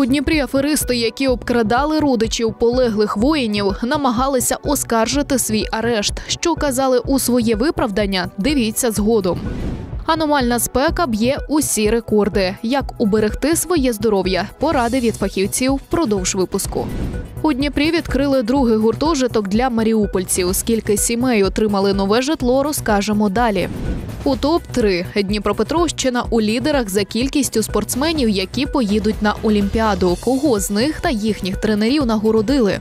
У Дніпрі аферисти, які обкрадали родичів полеглих воїнів, намагалися оскаржити свій арешт. Що казали у своє виправдання, дивіться згодом. Аномальна спека б'є усі рекорди. Як уберегти своє здоров'я? Поради від фахівців впродовж випуску. У Дніпрі відкрили другий гуртожиток для маріупольців. Скільки сімей отримали нове житло, розкажемо далі. У топ-3 Дніпропетровщина у лідерах за кількістю спортсменів, які поїдуть на Олімпіаду. Кого з них та їхніх тренерів нагородили?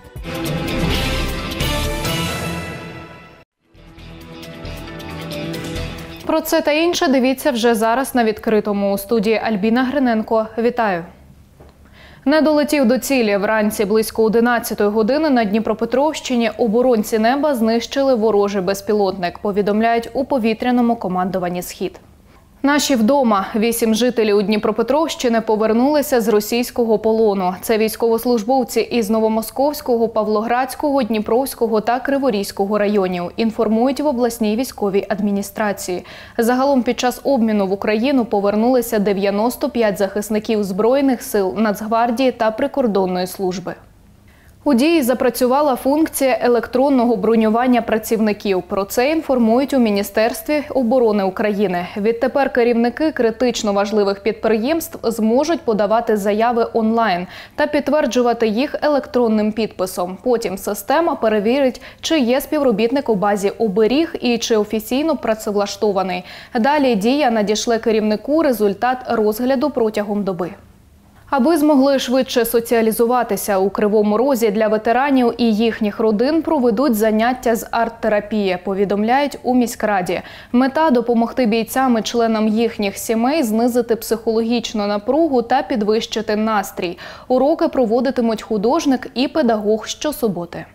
Про це та інше дивіться вже зараз на відкритому. У студії Альбіна Гриненко. Вітаю! Не долетів до цілі. Вранці близько 11-ї години на Дніпропетровщині оборонці неба знищили ворожий безпілотник, повідомляють у повітряному командуванні «Схід». Наші вдома. 8 жителів Дніпропетровщини повернулися з російського полону. Це військовослужбовці із Новомосковського, Павлоградського, Дніпровського та Криворізького районів, інформують в обласній військовій адміністрації. Загалом під час обміну в Україну повернулися 95 захисників Збройних сил, Нацгвардії та прикордонної служби. У дії запрацювала функція електронного бронювання працівників. Про це інформують у Міністерстві оборони України. Відтепер керівники критично важливих підприємств зможуть подавати заяви онлайн та підтверджувати їх електронним підписом. Потім система перевірить, чи є співробітник у базі оберіг і чи офіційно працевлаштований. Далі Дія надішле керівнику результат розгляду протягом доби. Аби змогли швидше соціалізуватися, у Кривому Розі для ветеранів і їхніх родин проведуть заняття з арт-терапії, повідомляють у міськраді. Мета – допомогти бійцям і членам їхніх сімей знизити психологічну напругу та підвищити настрій. Уроки проводитимуть художник і педагог щосуботи.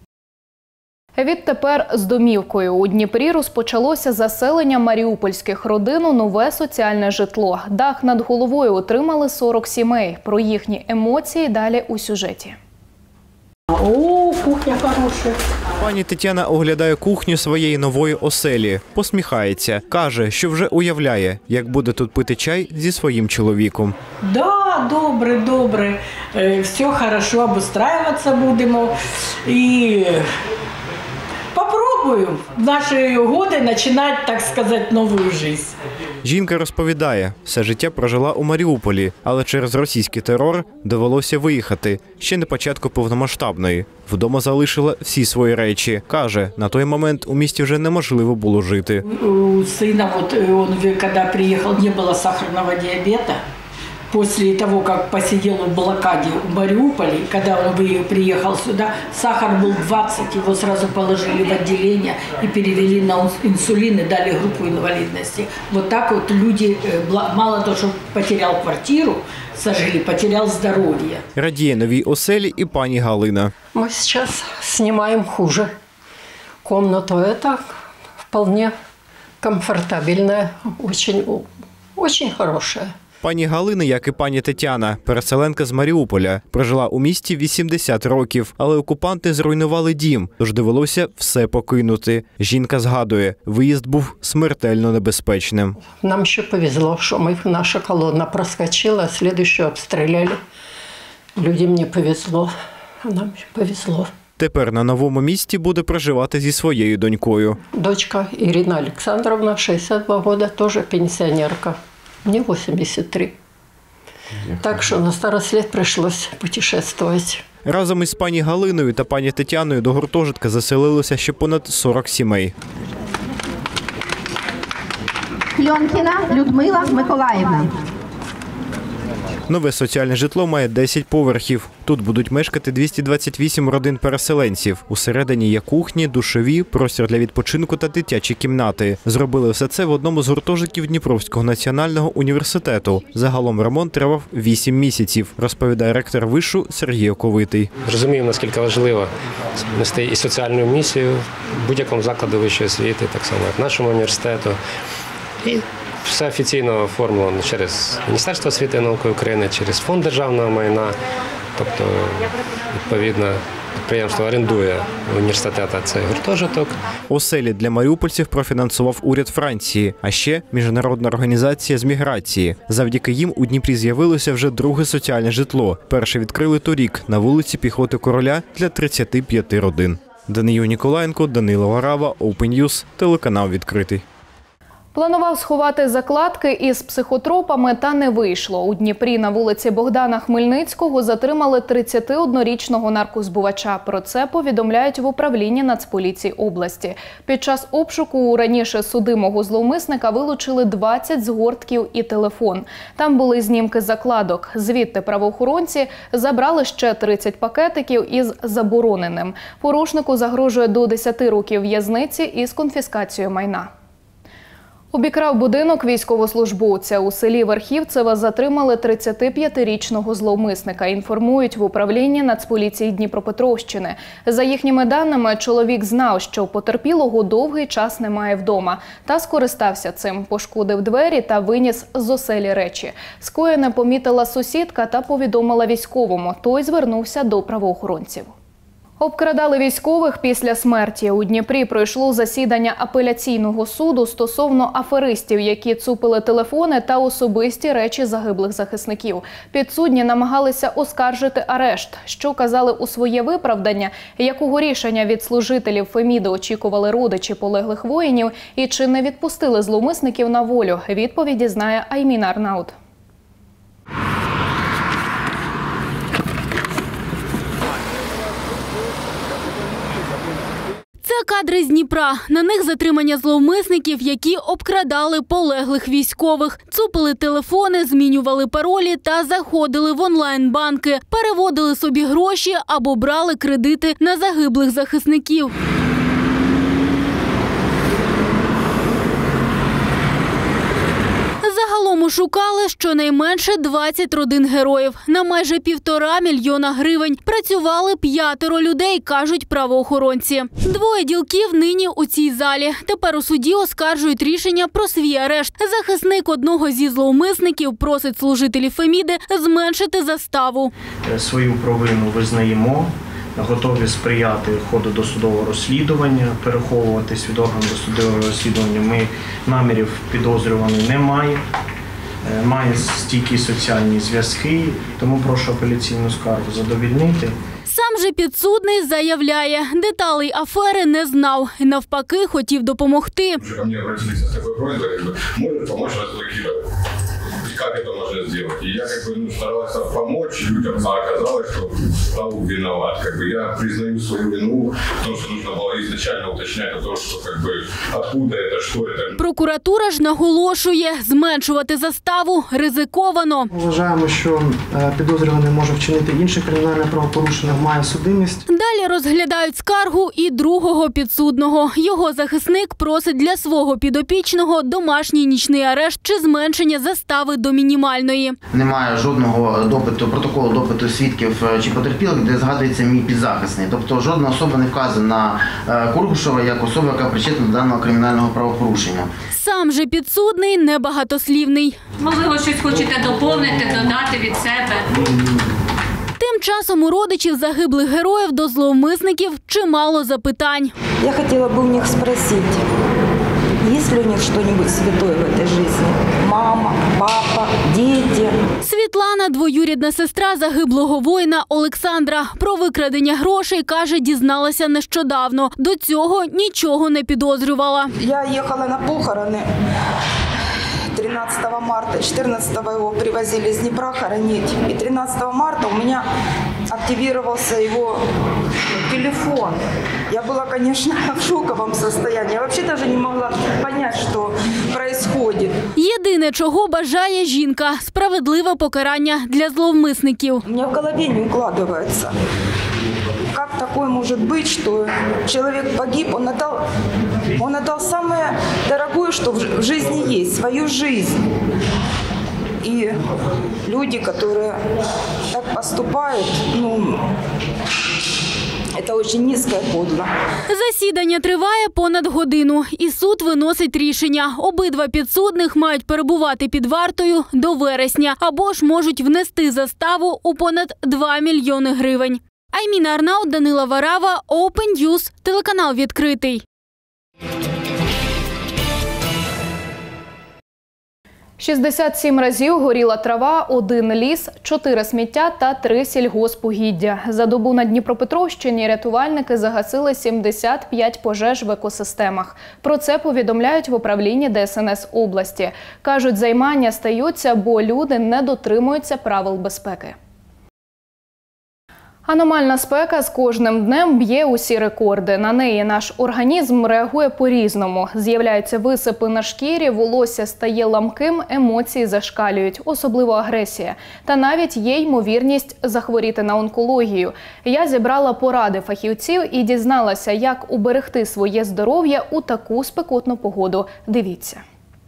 Відтепер з домівкою. У Дніпрі розпочалося заселення маріупольських родин у нове соціальне житло. Дах над головою отримали 40 сімей. Про їхні емоції далі у сюжеті. О, кухня хороша. Пані Тетяна оглядає кухню своєї нової оселі. Посміхається. Каже, що вже уявляє, як буде тут пити чай зі своїм чоловіком. Да, добре. Все хорошо, обустраюватися будемо. І попробую в наші роки починати, так сказати, нову життя. Жінка розповідає, все життя прожила у Маріуполі, але через російський терор довелося виїхати. Ще на початку повномасштабної. Вдома залишила всі свої речі. Каже, на той момент у місті вже неможливо було жити. У сина, коли приїхав, не було сахарного діабету. После того, как посидел в блокаде в Мариуполе, когда он приехал сюда, сахар был 20, его сразу положили в отделение и перевели на инсулин и дали группу инвалидности. Вот так вот люди, мало того, что потерял квартиру, сожгли, потерял здоровье. Радіє новій оселі і пані Галина. Мы сейчас снимаем хуже комнату. Это вполне комфортабельная, очень хорошая. Пані Галина, як і пані Тетяна, переселенка з Маріуполя. Прожила у місті 80 років, але окупанти зруйнували дім, тож довелося все покинути. Жінка згадує, виїзд був смертельно небезпечним. Нам ще повезло, що наша колона проскочила, а слідуючу обстріляли. Людям не повезло, а нам повезло. Тепер на новому місці буде проживати зі своєю донькою. Дочка Ірина Олександровна, 62 роки, теж пенсіонерка. Мне 83. Так що на старость лет прийшлося путешествувати. Разом із пані Галиною та пані Тетяною до гуртожитка заселилося ще понад 40 сімей. Кльонкіна Людмила Миколаївна. Нове соціальне житло має 10 поверхів. Тут будуть мешкати 228 родин-переселенців. Усередині є кухні, душові, простір для відпочинку та дитячі кімнати. Зробили все це в одному з гуртожитків Дніпровського національного університету. Загалом ремонт тривав 8 місяців, розповідає ректор вишу Сергій Оковитий. Розуміємо, наскільки важливо нести і соціальну місію в будь-якому закладі вищої освіти, так само як в нашому університету. І все офіційно оформлено через Міністерство освіти і науки України, через Фонд державного майна. Тобто, відповідно, підприємство орендує університету цей гуртожиток. Оселі для маріупольців профінансував уряд Франції, а ще Міжнародна організація з міграції. Завдяки їм у Дніпрі з'явилося вже друге соціальне житло. Перше відкрили торік на вулиці Піхоти Короля для 35 родин. Даниїл Ніколаєнко, Данило Варава, Open News, телеканал «Відкритий». Планував сховати закладки із психотропами, та не вийшло. У Дніпрі на вулиці Богдана Хмельницького затримали 31-річного наркозбувача. Про це повідомляють в управлінні Нацполіції області. Під час обшуку у раніше судимого зловмисника вилучили 20 згортків і телефон. Там були знімки закладок. Звідти правоохоронці забрали ще 30 пакетиків із забороненим. Порушнику загрожує до 10 років в'язниці із конфіскацією майна. Обікрав будинок військовослужбовця. У селі Верхівцева затримали 35-річного зловмисника, інформують в управлінні Нацполіції Дніпропетровщини. За їхніми даними, чоловік знав, що потерпілого довгий час немає вдома, та скористався цим. Пошкодив двері та виніс з оселі речі. Скоєне помітила сусідка та повідомила військовому. Той звернувся до правоохоронців. Обкрадали військових після смерті. У Дніпрі пройшло засідання апеляційного суду стосовно аферистів, які цупили телефони та особисті речі загиблих захисників. Підсудні намагалися оскаржити арешт. Що казали у своє виправдання, якого рішення від служителів Феміди очікували родичі полеглих воїнів і чи не відпустили зловмисників на волю, відповіді знає Айміна Арнаут. Це кадри з Дніпра. На них затримання зловмисників, які обкрадали полеглих військових. Цупили телефони, змінювали паролі та заходили в онлайн-банки. Переводили собі гроші або брали кредити на загиблих захисників. Загалом шукали щонайменше 20 родин героїв. На майже 1,5 мільйона гривень. Працювали 5 людей, кажуть правоохоронці. 2 ділків нині у цій залі. Тепер у суді оскаржують рішення про свій арешт. Захисник одного зі зловмисників просить служителів Феміди зменшити заставу. Свою провину визнаємо. Готові сприяти ходу досудового розслідування, переховуватись від органу досудового розслідування. Ми намірів підозрюваний немає, має стійкі соціальні зв'язки, тому прошу апеляційну скаргу задовольнити. Сам же підсудний заявляє, деталей афери не знав і навпаки хотів допомогти. Ко мне обратились с такой просьбой, может помочь разблокировать. Как это можно сделать? И я старался помочь людям, а оказалось, что стал виноват. Я признаю свою вину в том, что нужно было изначально уточнять о том, что откуда это, что это. Прокуратура ж наголошує, зменшувати заставу ризиковано. Вважаємо, що підозрюваний може вчинити інше кримінальне правопорушення, має судимість. Далі розглядають скаргу і другого підсудного. Його захисник просить для свого підопічного домашній нічний арешт чи зменшення застави до мінімальної. Немає жодного протоколу допиту свідків чи потерпілих, де згадується мій підзахисний. Тобто жодна особа не вказана на Кургушева як особа, яка причетна до даного кримінального правопорушення. Сам же підсудний небагатослівний. Можливо, щось хочете доповнити, додати від себе? Тим часом у родичів загиблих героїв до зловмисників чимало запитань. Я хотіла б у них спросити, є ли у них щось святое в цій житті? Мама, папа, діти. Світлана, двоюрідна сестра загиблого воїна Олександра. Про викрадення грошей, каже, дізналася нещодавно. До цього нічого не підозрювала. Я їхала на похорони 13 марта, 14-го его привозили из Днепра хоронить. И 13 марта у меня активировался его телефон. Я была, конечно, в шоковом состоянии. Я вообще даже не могла понять, что происходит. Єдине, чого бажає жінка – справедливе покарання для зловмисників. У меня в голове не укладывается. Как такое может быть, что человек погиб, он отдал самое дорогое, что в жизни есть, свою жизнь. И люди, которые так поступают, це дуже низько і подло. Засідання триває понад годину, і суд виносить рішення. Обидва підсудних мають перебувати під вартою до вересня, або ж можуть внести заставу у понад 2 мільйони гривень. Айміна Арнаут, Данила Варава, Open News, телеканал «Відкритий». 67 разів горіла трава, 1 ліс, 4 сміття та 3 сільгоспугіддя. За добу на Дніпропетровщині рятувальники загасили 75 пожеж в екосистемах. Про це повідомляють в управлінні ДСНС області. Кажуть, займання стаються, бо люди не дотримуються правил безпеки. Аномальна спека з кожним днем б'є усі рекорди. На неї наш організм реагує по-різному. З'являються висипи на шкірі, волосся стає ламким, емоції зашкалюють, особливо агресія. Та навіть є ймовірність захворіти на онкологію. Я зібрала поради фахівців і дізналася, як уберегти своє здоров'я у таку спекотну погоду. Дивіться.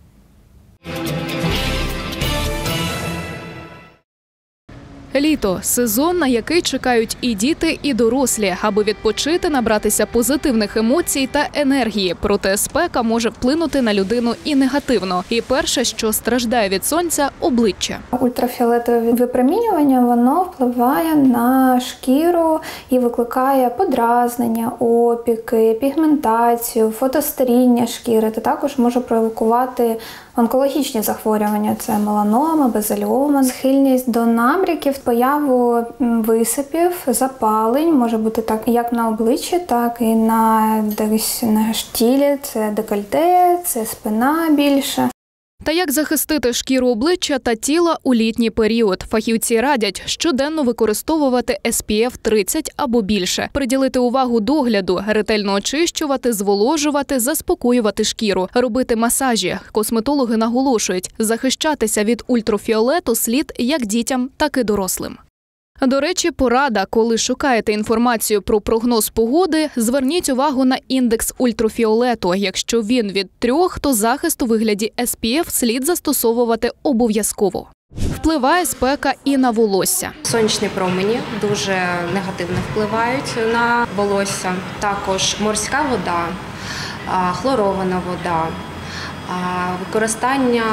Літо – сезон, на який чекають і діти, і дорослі, аби відпочити, набратися позитивних емоцій та енергії. Проте спека може вплинути на людину і негативно. І перше, що страждає від сонця – обличчя. Ультрафіолетове випромінювання, воно впливає на шкіру і викликає подразнення, опіки, пігментацію, фотостаріння шкіри. Та також може провокувати онкологічні захворювання – це меланома, базаліома, схильність до набряків, появу висипів, запалень, може бути так як на обличчі, так і на тілі, це декольте, це спина більше. Та як захистити шкіру обличчя та тіла у літній період? Фахівці радять щоденно використовувати SPF 30 або більше, приділити увагу догляду, ретельно очищувати, зволожувати, заспокоювати шкіру, робити масажі. Косметологи наголошують, захищатися від ультрафіолету слід як дітям, так і дорослим. До речі, порада, коли шукаєте інформацію про прогноз погоди, зверніть увагу на індекс ультрафіолету. Якщо він від 3, то захист у вигляді SPF слід застосовувати обов'язково. Впливає спека і на волосся. Сонячні промені дуже негативно впливають на волосся. Також морська вода, хлорована вода, використання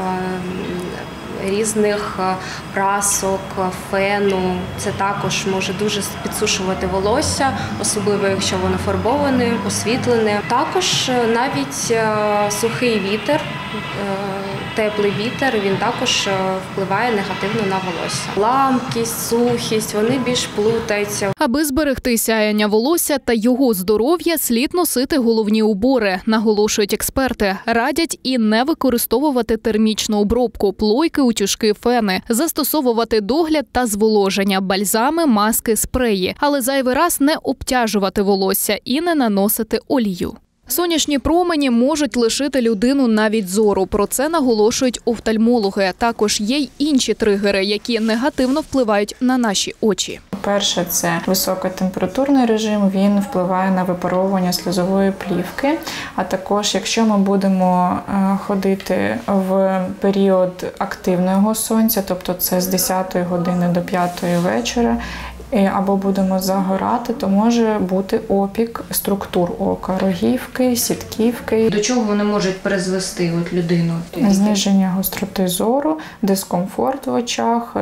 різних прасок, фену. Це також може дуже підсушувати волосся, особливо якщо воно фарбоване, освітлене. Також навіть сухий вітер, теплий вітер, він також впливає негативно на волосся. Ламкість, сухість, вони більш плутаються. Аби зберегти сяєння волосся та його здоров'я, слід носити головні убори, наголошують експерти. Радять і не використовувати термічну обробку, плойки, утюжки, фени, застосовувати догляд та зволоження, бальзами, маски, спреї. Але зайвий раз не обтяжувати волосся і не наносити олію. Сонячні промені можуть лишити людину навіть зору. Про це наголошують офтальмологи. Також є й інші тригери, які негативно впливають на наші очі. Перше – це високотемпературний режим, він впливає на випаровування сльозової плівки. А також, якщо ми будемо ходити в період активного сонця, тобто це з 10 години до 5 вечора, або будемо загорати, то може бути опік структур ока, рогівки, сітківки. До чого вони можуть призвести людину? Зниження гостроти зору, дискомфорт в очах,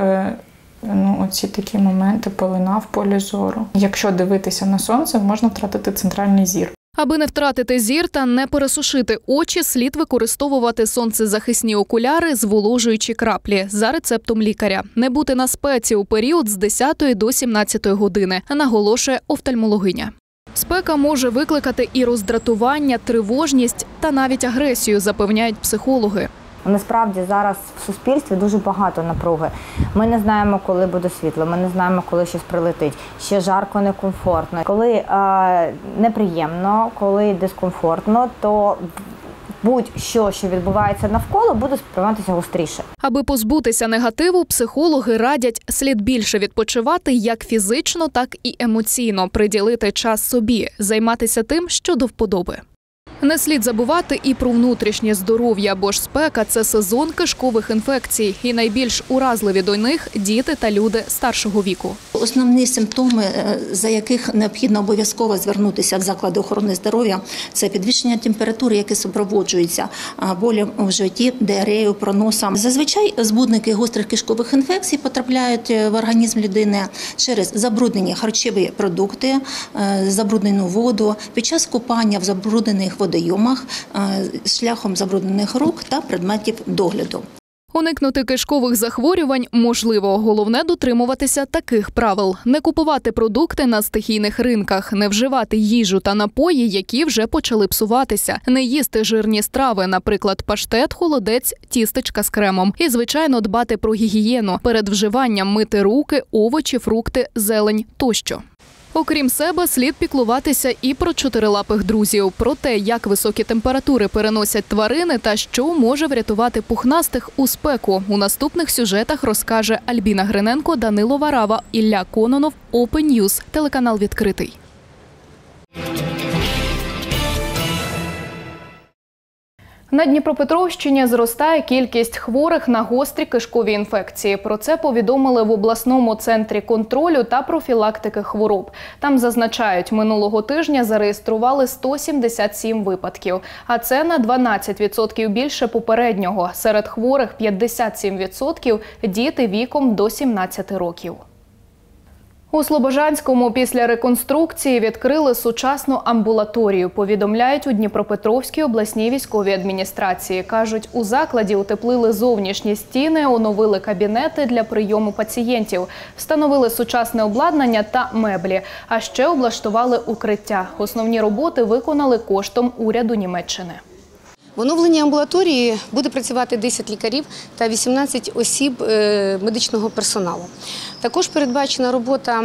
оці такі моменти, пелена в полі зору. Якщо дивитися на сонце, можна втратити центральний зір. Аби не втратити зір та не пересушити очі, слід використовувати сонцезахисні окуляри, зволожуючі краплі за рецептом лікаря. Не бути на спеці у період з 10 до 17 години, наголошує офтальмологиня. Спека може викликати і роздратування, тривожність та навіть агресію, запевняють психологи. Насправді зараз в суспільстві дуже багато напруги. Ми не знаємо, коли буде світло, ми не знаємо, коли щось прилетить. Ще жарко, некомфортно. Коли неприємно, коли дискомфортно, то будь-що, що відбувається навколо, буде сприйматися гостріше. Аби позбутися негативу, психологи радять слід більше відпочивати як фізично, так і емоційно, приділити час собі, займатися тим, що до вподоби. Не слід забувати і про внутрішнє здоров'я, бо ж спека – це сезон кишкових інфекцій. І найбільш уразливі до них – діти та люди старшого віку. Основні симптоми, за яких необхідно обов'язково звернутися в заклади охорони здоров'я, це підвищення температури, яке супроводжується болем у животі, діареєю, проносом. Зазвичай збудники гострих кишкових інфекцій потрапляють в організм людини через забруднені харчові продукти, забруднену воду, під час купання в забруднених водойомах, шляхом забруднених рук та предметів догляду. Уникнути кишкових захворювань можливо. Головне – дотримуватися таких правил. Не купувати продукти на стихійних ринках, не вживати їжу та напої, які вже почали псуватися, не їсти жирні страви, наприклад, паштет, холодець, тістечка з кремом. І, звичайно, дбати про гігієну. Перед вживанням мити руки, овочі, фрукти, зелень тощо. Окрім себе, слід піклуватися і про чотирилапих друзів, про те, як високі температури переносять тварини та що може врятувати пухнастих у спеку. У наступних сюжетах розкаже Альбіна Гриненко, Данило Варава, Ілля Кононов, Open News, телеканал «Відкритий». На Дніпропетровщині зростає кількість хворих на гострі кишкові інфекції. Про це повідомили в обласному центрі контролю та профілактики хвороб. Там зазначають, минулого тижня зареєстрували 177 випадків, а це на 12% більше попереднього. Серед хворих 57% – діти віком до 17 років. У Слобожанському після реконструкції відкрили сучасну амбулаторію, повідомляють у Дніпропетровській обласній військовій адміністрації. Кажуть, у закладі утеплили зовнішні стіни, оновили кабінети для прийому пацієнтів, встановили сучасне обладнання та меблі, а ще облаштували укриття. Основні роботи виконали коштом уряду Німеччини. В оновленій амбулаторії буде працювати 10 лікарів та 18 осіб медичного персоналу. Також передбачена робота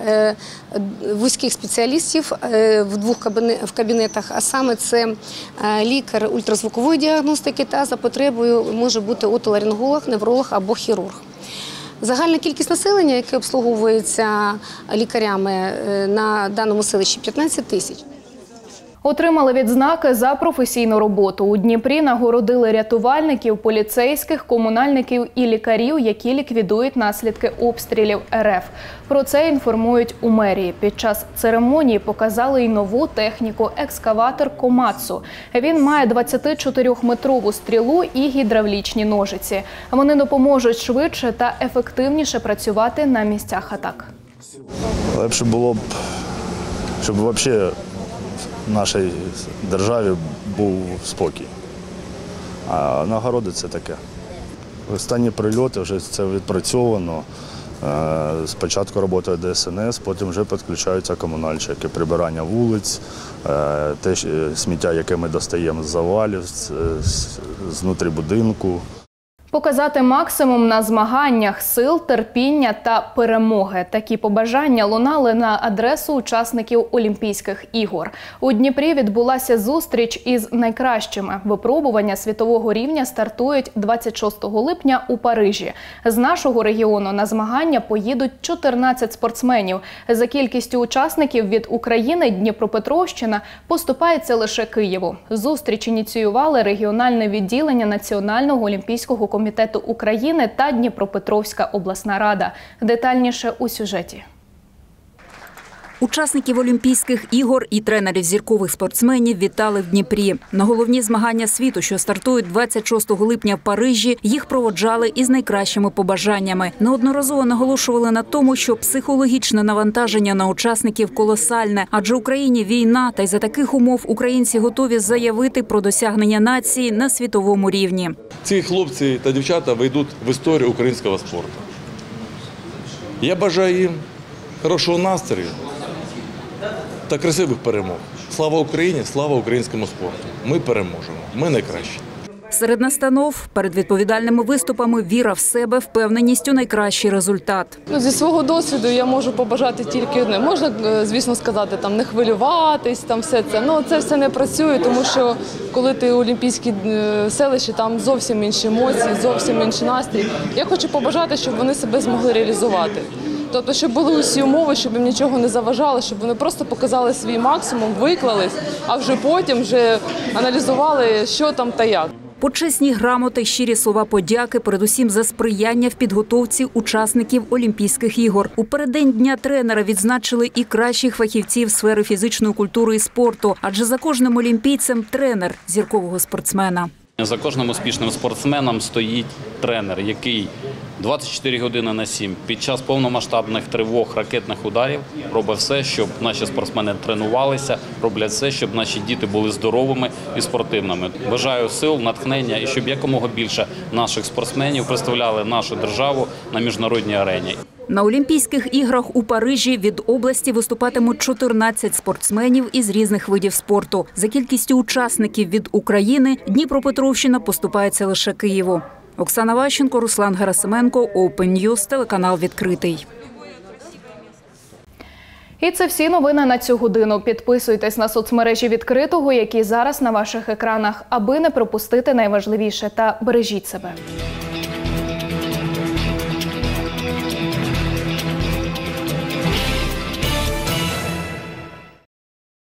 вузьких спеціалістів в двох кабінетах, а саме це лікар ультразвукової діагностики та за потребою може бути отоларинголог, невролог або хірург. Загальна кількість населення, яке обслуговується лікарями на даному селищі – 15 тисяч. Отримали відзнаки за професійну роботу. У Дніпрі нагородили рятувальників, поліцейських, комунальників і лікарів, які ліквідують наслідки обстрілів РФ. Про це інформують у мерії. Під час церемонії показали й нову техніку – екскаватор «Комацу». Він має 24-метрову стрілу і гідравлічні ножиці. Вони допоможуть швидше та ефективніше працювати на місцях атак. Легше було б, щоб взагалі в нашій державі був спокій. А нагороди – це таке. Останні прильоти вже це відпрацьовано. Спочатку працює ДСНС, потім вже підключаються комунальщики, прибирання вулиць, те сміття, яке ми достаємо з завалів, знутрі будинку. Показати максимум на змаганнях, сил, терпіння та перемоги. Такі побажання лунали на адресу учасників Олімпійських ігор. У Дніпрі відбулася зустріч із найкращими. Випробування світового рівня стартують 26 липня у Парижі. З нашого регіону на змагання поїдуть 14 спортсменів. За кількістю учасників від України Дніпропетровщина поступається лише Києву. Зустріч ініціювали регіональне відділення Національного олімпійського комітету України та Дніпропетровська обласна рада. Детальніше у сюжеті. Учасників Олімпійських ігор і тренерів зіркових спортсменів вітали в Дніпрі. На головні змагання світу, що стартують 26 липня в Парижі, їх проводжали із найкращими побажаннями. Неодноразово наголошували на тому, що психологічне навантаження на учасників колосальне, адже в Україні війна, та й за таких умов українці готові заявити про досягнення нації на світовому рівні. Ці хлопці та дівчата вийдуть в історію українського спорту. Я бажаю їм хорошого настрою та красивих перемог. Слава Україні, слава українському спорту. Ми переможемо, ми найкращі. Серед настанов перед відповідальними виступами віра в себе, впевненість у найкращий результат. Зі свого досвіду я можу побажати тільки одне. Можна, звісно, сказати, там не хвилюватись, там все це. Ну, це все не працює, тому що коли ти у Олімпійській селищі, там зовсім інші емоції, зовсім інший настрій. Я хочу побажати, щоб вони себе змогли реалізувати. Тобто, щоб були усі умови, щоб їм нічого не заважало, щоб вони просто показали свій максимум, виклались, а вже потім аналізували, що там та як. Почесні грамоти, щирі слова подяки, передусім за сприяння в підготовці учасників Олімпійських ігор. У переддень Дня тренера відзначили і кращих фахівців сфери фізичної культури і спорту, адже за кожним олімпійцем – тренер зіркового спортсмена. За кожним успішним спортсменом стоїть тренер, який 24 години на 7 під час повномасштабних тривог, ракетних ударів робить все, щоб наші спортсмени тренувалися, роблять все, щоб наші діти були здоровими і спортивними. Бажаю сил, натхнення і щоб якомога більше наших спортсменів представляли нашу державу на міжнародній арені. На Олімпійських іграх у Парижі від області виступатимуть 14 спортсменів із різних видів спорту. За кількістю учасників від України Дніпропетровщина поступається лише Києву. Оксана Ващенко, Руслан Герасименко, Open News, телеканал «Відкритий». І це всі новини на цю годину. Підписуйтесь на соцмережі «Відкритого», які зараз на ваших екранах, аби не пропустити найважливіше. Та бережіть себе.